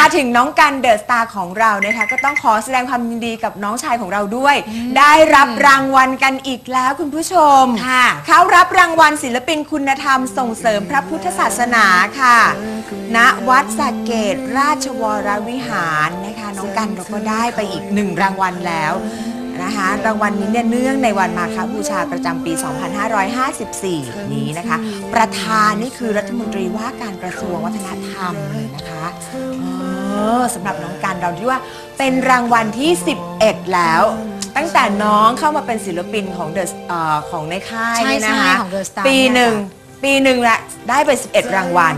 มาถึงน้องกันเดอะสตาร์ของเรานะคะก็ต้องขอแสดงความยินดีกับน้องชายของเราด้วย ได้รับรางวัลกันอีกแล้วคุณผู้ชมเขารับรางวัลศิลปินคุณธรรมส่งเสริมพระพุทธศาสนาค่ะณวัดสระเกตราชวรวิหารนะคะน้องกันเราก็ได้ไปอีก1รางวัลแล้วนะคะรางวัลนี้เนี่ยเนื่องในวันมาฆบูชาประจำปี 2554 นี้นะคะประธานนี่คือรัฐมนตรีว่าการกระทรวงวัฒนธรรมเลยนะคะสำหรับน้องกันเราที่ว่าเป็นรางวัลที่ 11 แล้วตั้งแต่น้องเข้ามาเป็นศิลปินของของในค่ายเนี่ยนะคะปีหนึ่งละได้ไป11 รางวัล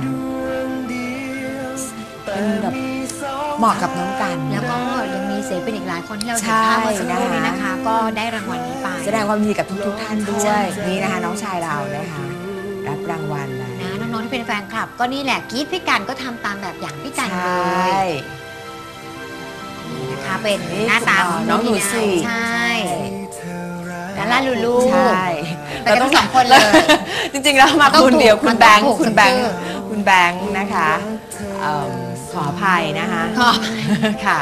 เป็นแบบเหมาะกับน้องกันแล้วก็ยังมีศิลปินอีกหลายคนที่เราเห็นภาพเมื่อสักครู่นี้นะคะก็ได้รางวัลนี้ไปแสดงความยินดีกับทุกท่านด้วยนี่นะคะน้องชายเรานะคะรับรางวัลนะน้องๆที่เป็นแฟนคลับก็นี่แหละกรี๊ดพี่กันก็ทำตามแบบอย่างพี่กันเลยนี่นะคะเป็นหน้าตาของน้องหนูสี่ใช่แล้วล่าลูลูใช่แต่ต้อง2 คนเลยจริงๆแล้วมาคนเดียวคุณแบงค์นะคะขออภัยนะคะค่ะ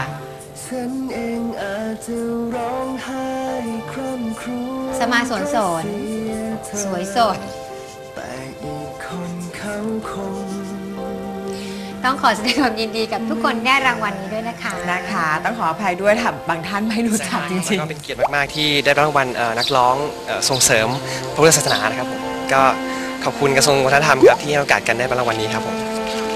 สมาสวนสนสวยสดต้องขอแสดงความยินดีกับทุกคนได้รางวัลนี้ด้วยนะคะต้องขออภัยด้วยค่ะบางท่านไม่รู้จักจริงๆก็เป็นเกียรติมากๆที่ได้รางวัลนักร้องส่งเสริมพระพุทธศาสนานะครับผมก็ขอบคุณกระทรวงวัฒนธรรมครับที่ให้โอกาสกันได้รางวัลนี้ครับผม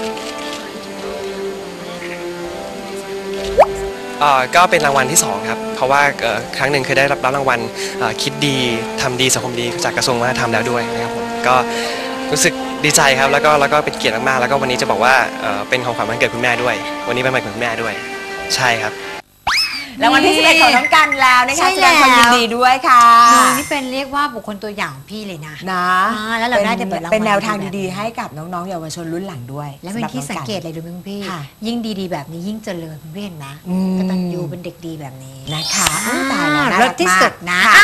ก็เป็นรางวัลที่2ครับเพราะว่าครั้งหนึ่งเคยได้รับรางวัลคิดดีทำดีสังคมดีจากกระทรวงวัฒนธรรมแล้วด้วยนะครับผมก็รู้สึกดีใจครับแล้วก็เป็นเกียรติมากๆแล้วก็วันนี้จะบอกว่าเป็นของขวัญวันเกิดคุณแม่ด้วยวันนี้เป็นวันเกิดคุณแม่ด้วยใช่ครับแล้ววันที่11ของน้องกันแล้วนะคะแสดงความยินดีด้วยค่ะนี่เป็นเรียกว่าบุคคลตัวอย่างของพี่เลยนะแล้วเราได้จะเป็นแนวทางดีๆให้กับน้องๆเยาวชนรุ่นหลังด้วยและเป็นที่สังเกตเลยดูมั้งพี่ยิ่งดีๆแบบนี้ยิ่งเจริญคุณพี่เห็นไหมกตัญญูเป็นเด็กดีแบบนี้นะคะตายแล้วรสที่สุดนะ